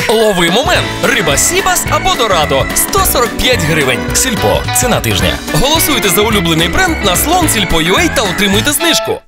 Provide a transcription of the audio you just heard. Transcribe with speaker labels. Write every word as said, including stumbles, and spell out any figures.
Speaker 1: Лови момент. Риба Сібас або Дорадо. сто сорок п'ять гривень. Сільпо. Ціна тижня. Голосуйте за улюблений бренд на слон сільпо точка ю а та отримуйте знижку.